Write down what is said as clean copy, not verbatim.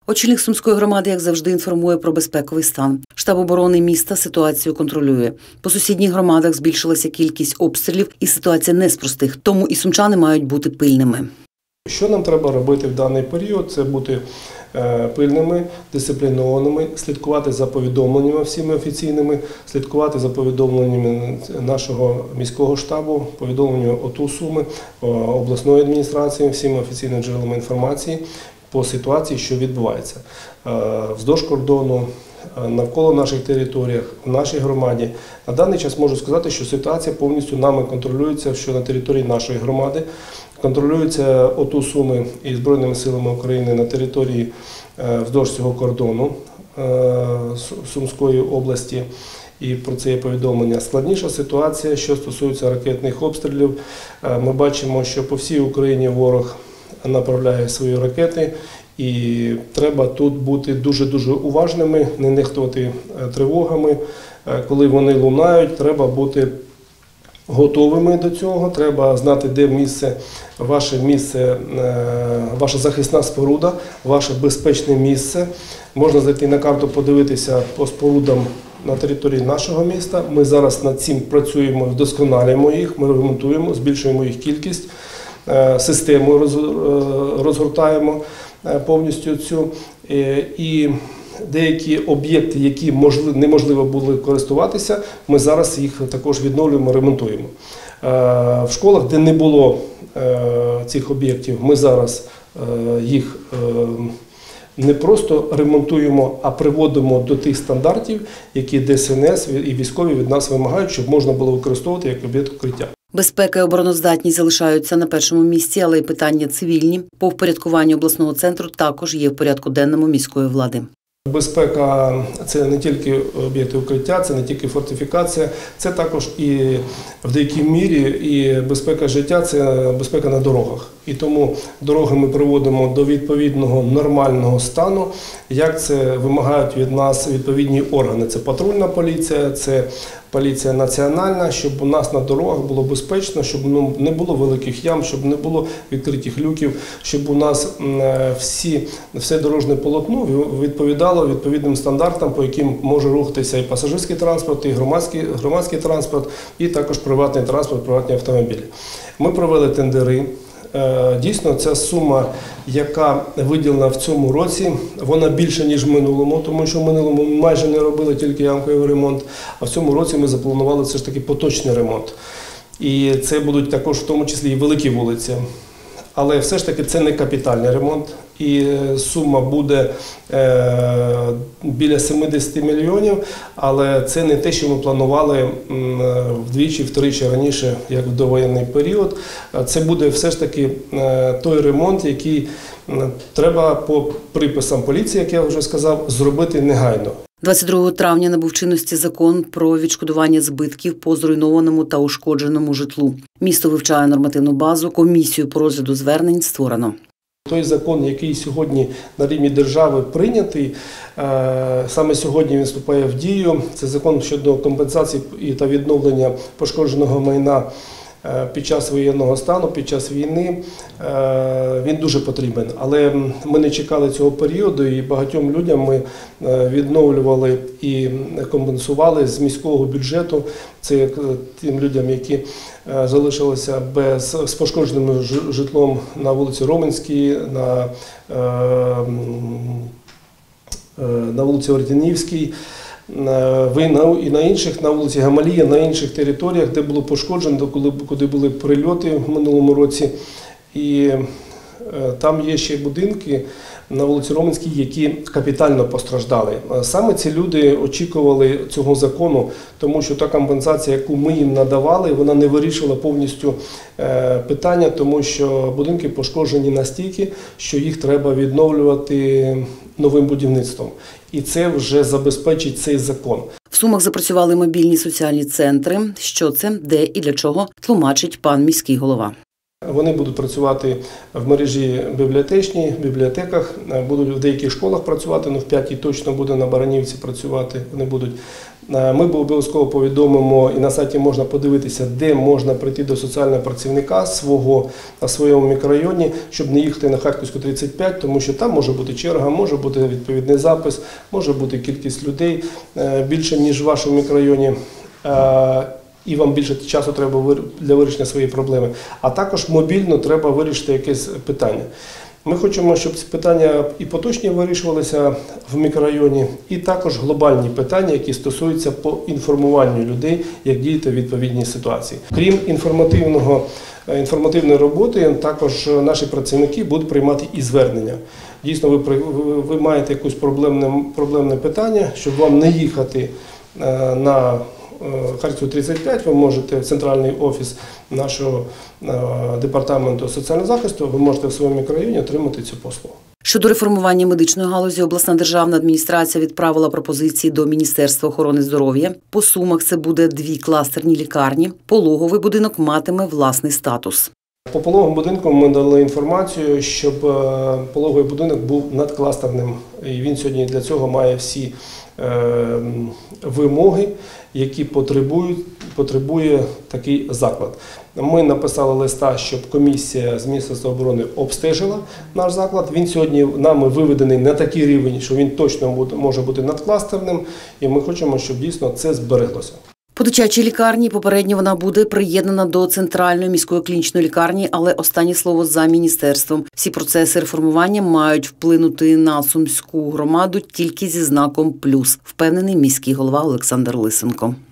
Очільник Сумської громади, як завжди, інформує про безпековий стан. Штаб оборони міста ситуацію контролює. По сусідніх громадах збільшилася кількість обстрілів і ситуація не з простих, тому і сумчани мають бути пильними. Що нам треба робити в даний період? Це бути пильними, дисциплінованими, слідкувати за повідомленнями всіми офіційними, слідкувати за повідомленнями нашого міського штабу, повідомленнями ОТУ Суми, обласної адміністрації, всіми офіційними джерелами інформації по ситуації, що відбувається вздовж кордону, навколо наших територіях, в нашій громаді. На даний час можу сказати, що ситуація повністю нами контролюється, що на території нашої громади, контролюється ОТУ Суми і Збройними силами України на території вздовж цього кордону Сумської області. І про це є повідомлення. Складніша ситуація, що стосується ракетних обстрілів. Ми бачимо, що по всій Україні ворог направляє свої ракети. І треба тут бути дуже-дуже уважними, не нехтувати тривогами. Коли вони лунають, треба бути готовими до цього, треба знати, де ваше місце, ваша захисна споруда, ваше безпечне місце. Можна зайти на карту, подивитися по спорудам на території нашого міста. Ми зараз над цим працюємо, вдосконалюємо їх, ми ремонтуємо, збільшуємо їх кількість, систему розгортаємо повністю цю. І деякі об'єкти, які неможливо було користуватися, ми зараз їх також відновлюємо, ремонтуємо. В школах, де не було цих об'єктів, ми зараз їх не просто ремонтуємо, а приводимо до тих стандартів, які ДСНС і військові від нас вимагають, щоб можна було використовувати як об'єкт укриття. Безпека і обороноздатність залишаються на першому місці, але й питання цивільні по впорядкуванню обласного центру також є в порядку денному міської влади. Безпека – це не тільки об'єкти укриття, це не тільки фортифікація, це також і в деякій мірі і безпека життя – це безпека на дорогах. І тому дороги ми приводимо до відповідного нормального стану, як це вимагають від нас відповідні органи. Це патрульна поліція, це поліція національна, щоб у нас на дорогах було безпечно, щоб не було великих ям, щоб не було відкритих люків, щоб у нас все дорожнє полотно відповідало відповідним стандартам, по яким може рухатися і пасажирський транспорт, і громадський транспорт, і також приватний транспорт, приватні автомобілі. Ми провели тендери. Дійсно, ця сума, яка виділена в цьому році, вона більша, ніж в минулому, тому що в минулому ми майже не робили тільки ямковий ремонт, а в цьому році ми запланували все ж таки поточний ремонт. І це будуть також в тому числі і великі вулиці. Але все ж таки це не капітальний ремонт, і сума буде біля 70 мільйонів, але це не те, що ми планували вдвічі-втричі раніше, як в довоєнний період. Це буде все ж таки той ремонт, який треба по приписам поліції, як я вже сказав, зробити негайно. 22 травня набув чинності закон про відшкодування збитків по зруйнованому та ушкодженому житлу. Місто вивчає нормативну базу, комісію по розгляду звернень створено. Той закон, який сьогодні на рівні держави прийнятий, саме сьогодні він вступає в дію. Це закон щодо компенсації та відновлення пошкодженого майна під час воєнного стану, під час війни. Він дуже потрібен. Але ми не чекали цього періоду, і багатьом людям ми відновлювали і компенсували з міського бюджету. Це тим людям, які залишилися з пошкодженим житлом на вулиці Роменській, на вулиці Орденівській, і на інших, на вулиці Гамалія, на інших територіях, де було пошкоджено, куди були прильоти в минулому році. І там є ще будинки на вулиці Роменській, які капітально постраждали. Саме ці люди очікували цього закону, тому що та компенсація, яку ми їм надавали, вона не вирішила повністю питання, тому що будинки пошкоджені настільки, що їх треба відновлювати новим будівництвом. І це вже забезпечить цей закон. В Сумах запрацювали мобільні соціальні центри. Що це, де і для чого, тлумачить пан міський голова. Вони будуть працювати в мережі бібліотечній, в бібліотеках, будуть в деяких школах працювати, в 5-й точно буде на Баранівці працювати. Вони будуть Ми обов'язково повідомимо, і на сайті можна подивитися, де можна прийти до соціального працівника свого на своєму мікрорайоні, щоб не їхати на Харківську 35, тому що там може бути черга, може бути відповідний запис, може бути кількість людей більше, ніж в вашому мікрорайоні. І вам більше часу треба для вирішення своєї проблеми. А також мобільно треба вирішити якесь питання. Ми хочемо, щоб ці питання і поточні вирішувалися в мікрорайоні, і також глобальні питання, які стосуються по інформуванню людей, як діяти в відповідній ситуації. Крім інформативної роботи, також наші працівники будуть приймати і звернення. Дійсно, ви маєте якесь проблемне питання, щоб вам не їхати на Харківську 35, ви можете в центральний офіс нашого департаменту соціального захисту, ви можете в своєму мікрорайоні отримати цю послугу. Щодо реформування медичної галузі, обласна державна адміністрація відправила пропозиції до Міністерства охорони здоров'я. По Сумах це буде 2 кластерні лікарні. Пологовий будинок матиме власний статус. По пологовому будинку ми дали інформацію, щоб пологовий будинок був надкластерним. І він сьогодні для цього має всі вимоги, які потребує такий заклад. Ми написали листа, щоб комісія з Міністерства оборони обстежила наш заклад. Він сьогодні нами виведений на такий рівень, що він точно може бути надкластерним, і ми хочемо, щоб дійсно це збереглося. По дитячій лікарні попередньо вона буде приєднана до центральної міської клінічної лікарні, але останнє слово за міністерством. Всі процеси реформування мають вплинути на Сумську громаду тільки зі знаком плюс, впевнений міський голова Олександр Лисенко.